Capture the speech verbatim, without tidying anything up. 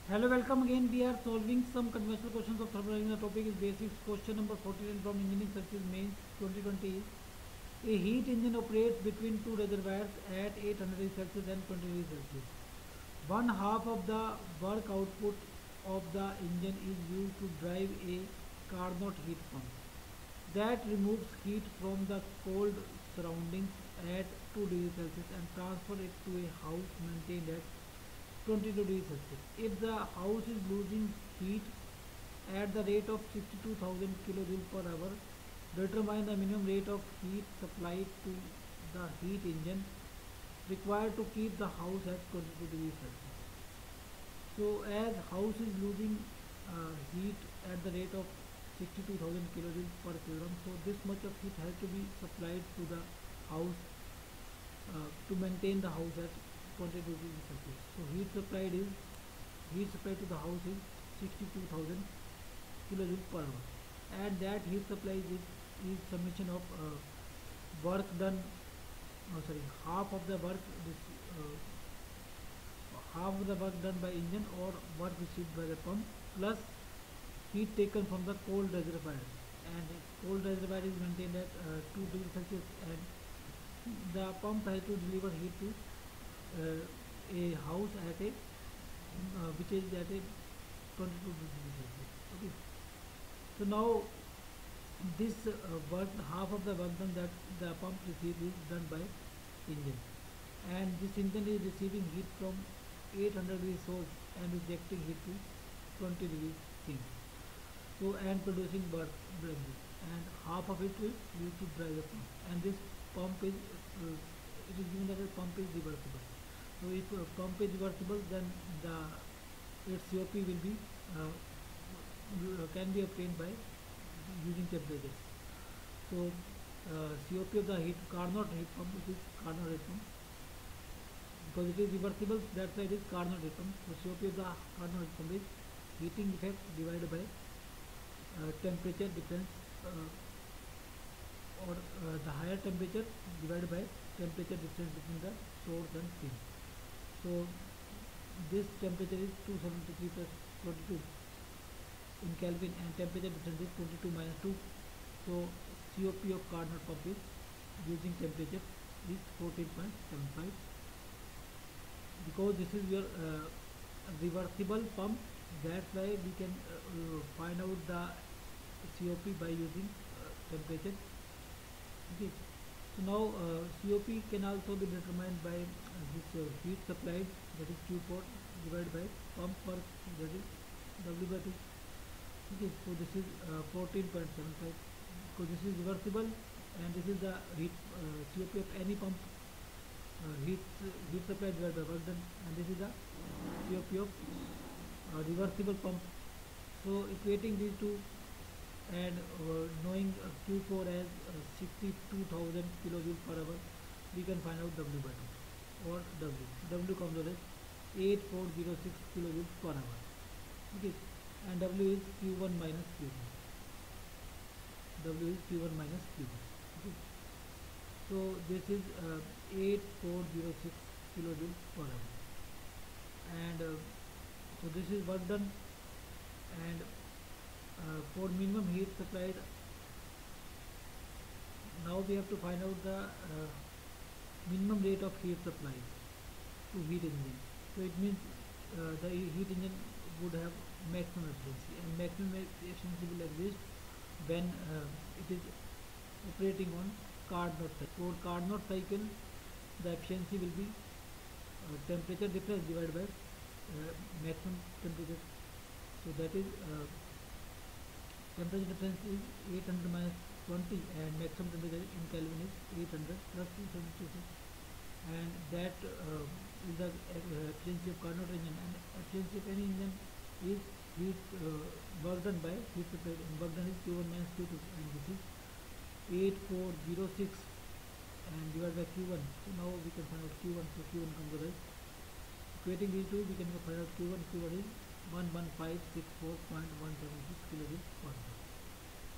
Hello, welcome again. We are solving some conventional questions of thermodynamics. The topic is basics. Question number fourteen from Engineering Services Mains twenty twenty is a heat engine operates between two reservoirs at eight hundred degrees Celsius and twenty degrees Celsius. One half of the work output of the engine is used to drive a Carnot heat pump that removes heat from the cold surroundings at two degrees Celsius and transfer it to a house maintained at twenty-two degrees Celsius. If the house is losing heat at the rate of sixty-two thousand kilojoules per hour, determine the minimum rate of heat supplied to the heat engine required to keep the house at twenty-two degrees Celsius. So as house is losing uh, heat at the rate of sixty-two thousand kilojoules per kilogram, so this much of heat has to be supplied to the house uh, to maintain the house at twenty-two degrees Celsius. So heat supplied is heat supplied to the house is sixty-two thousand kilojoules per hour, and that heat supply is is summation of uh, work done. Oh, sorry, half of the work this, uh, half of the work done by engine or work received by the pump plus heat taken from the cold reservoir, and cold reservoir is maintained at uh, two degrees Celsius, and the pump has to deliver heat to uh, a house at a uh, which is at a twenty-two degrees Celsius. Okay. So now this uh, work, half of the work done that the pump receives is done by engine, and this engine is receiving heat from eight hundred degrees source and rejecting heat to twenty degrees sink. So and producing work blending, and half of it is used to drive the pump, and this pump is uh, it is given that the pump is reversible. So if uh, pump is reversible, then the its C O P will be uh, uh, can be obtained by using temperature. So uh, C O P of the heat Carnot heat pump, which is Carnot heat pump, because it is reversible, that's why it is Carnot heat pump. So C O P of the Carnot heat pump is heating effect divided by uh, temperature difference, uh, or uh, the higher temperature divided by temperature difference between the source and sink. So this temperature is two seventy-three plus twenty-two in Kelvin, and temperature difference is twenty-two minus two. So C O P of Carnot pump is using temperature is fourteen point seven five. Because this is your uh, reversible pump, that's why we can uh, uh, find out the C O P by using uh, temperature. Okay. So now uh, C O P can also be determined by uh, this uh, heat supplied, that is Q port, divided by pump work, that is W by two. Okay, so this is uh, fourteen point seven five, because this is reversible, and this is the heat uh, C O P of any pump, uh, heat uh, heat supply divided by work done, and this is the C O P of uh, reversible pump. So equating these two and uh, knowing uh, Q four as uh, sixty-two thousand kilojoules per hour, we can find out W by two, or W. W comes out as eight thousand four hundred six kilojoules per hour. Okay, and W is Q one minus Q two. W is Q one minus Q two. Okay. So this is uh, eight thousand four hundred six kilojoules per hour, and uh, so this is work done, and uh, for minimum heat supplied, now we have to find out the uh, minimum rate of heat supply to heat engine. So it means uh, the heat engine would have maximum efficiency, and maximum efficiency will exist when uh, it is operating on Carnot cycle. For Carnot cycle, the efficiency will be uh, temperature difference divided by uh, maximum temperature. So that is uh, temperature difference is eight hundred minus twenty, and maximum temperature in Kelvin is eight hundred plus two seventy-six, and that uh, is the uh, efficiency of Carnot engine, and efficiency of any engine is heat uh, work done by heat supplied, and work done is Q one minus Q two, and this is eight thousand four hundred six and divided by Q one. So now we can find out Q one. So Q one comes out as, equating these two, we can find out Q one. Q one is one one five six four point one seven six kilojoules per hour.